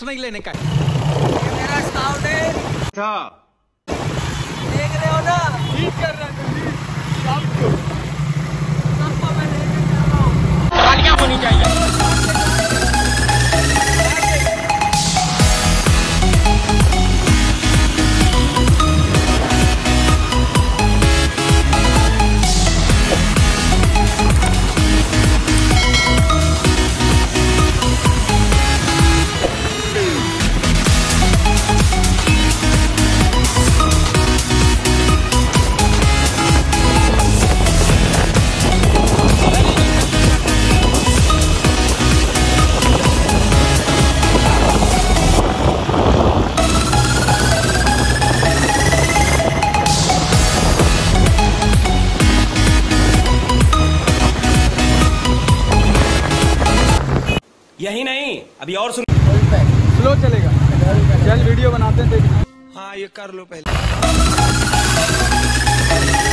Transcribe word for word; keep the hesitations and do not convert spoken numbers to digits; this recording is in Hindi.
रिस्क नहीं लेने का। मेरा स्काउट है। अच्छा देख रहे हो ना, ठीक कर रहा है। सबको मैं लेकर जा रहा हूँ। तालियां होनी चाहिए। यही नहीं, अभी और सुन। स्लो चलेगा। चल वीडियो बनाते हैं, देख। हाँ ये कर लो पहले।